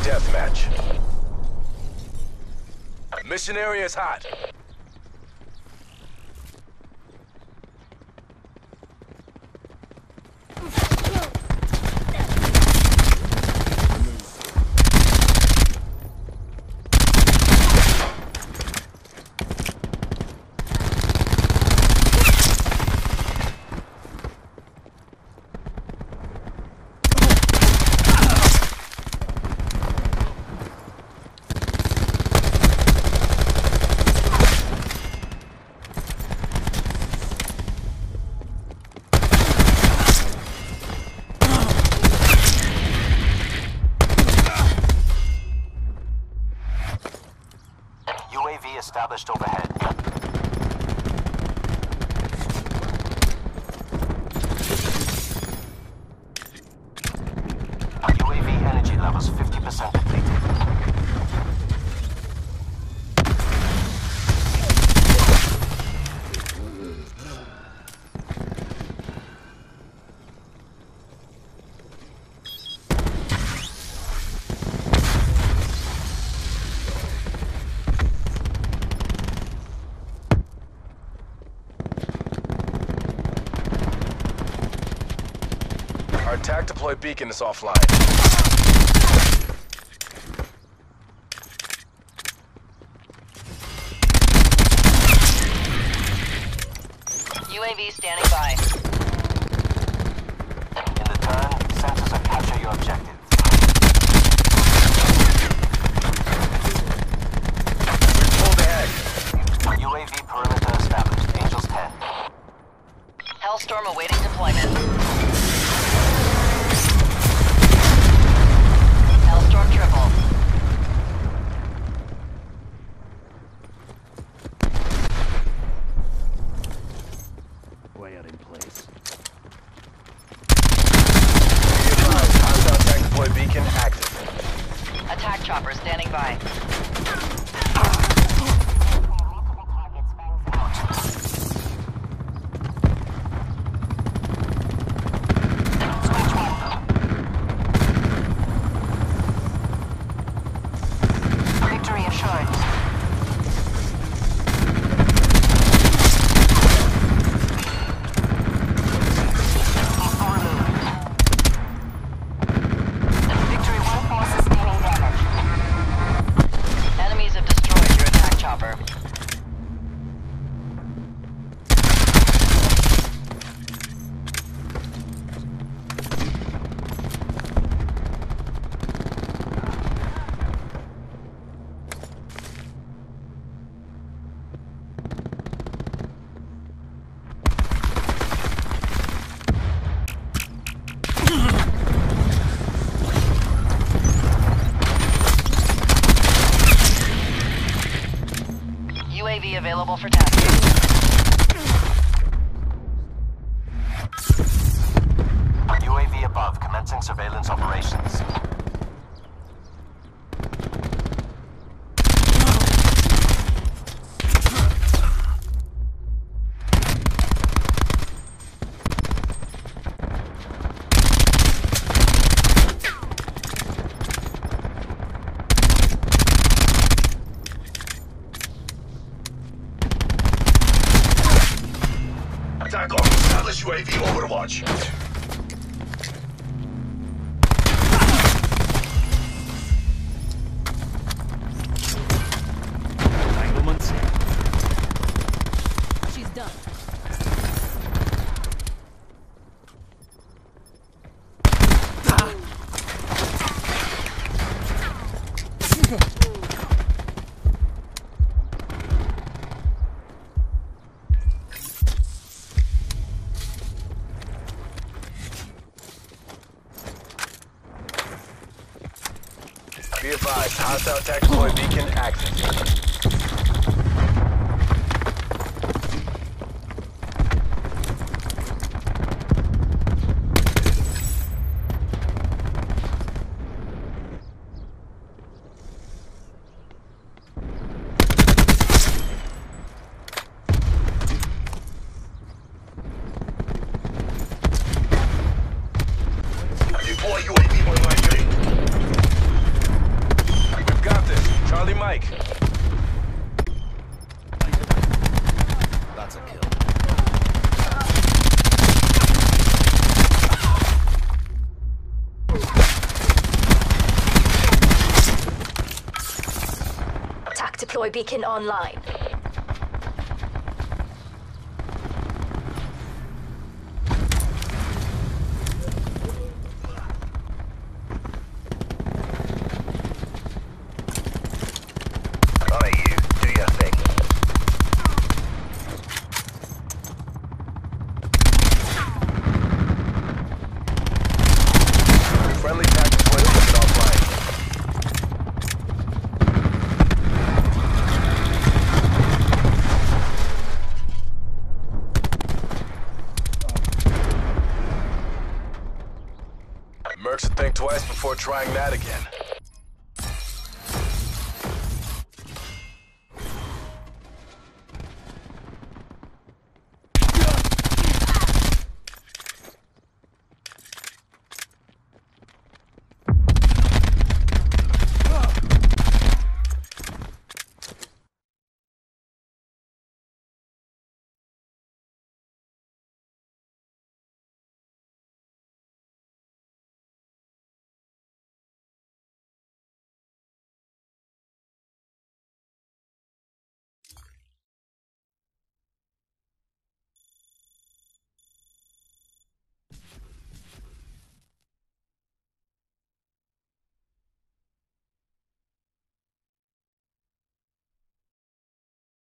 deathmatch. Mission area is hot. UAV established overhead. UAV energy levels 50% depleted. Our attack deploy beacon is offline. UAV standing by. In the turn, sensors will capture your objective. We pulled ahead. UAV perimeter established. Angels 10. Hellstorm awaiting deployment. Hellstorm triple. Way out in place. Hostile attack deploy beacon active. Attack chopper standing by. Victory assured. Victory 1 force sustaining damage. Enemies have destroyed your attack chopper. UAV available for tasking. UAV above, commencing surveillance operations. Attack on established UAV overwatch. Entanglements. She's done. Be advised, hostile attack deploy beacon active. Deploy UAV on my Attack deploy beacon online. Alright, you. Do your thing. Friendly tactical equipment offline. Mercs would think twice before trying that again.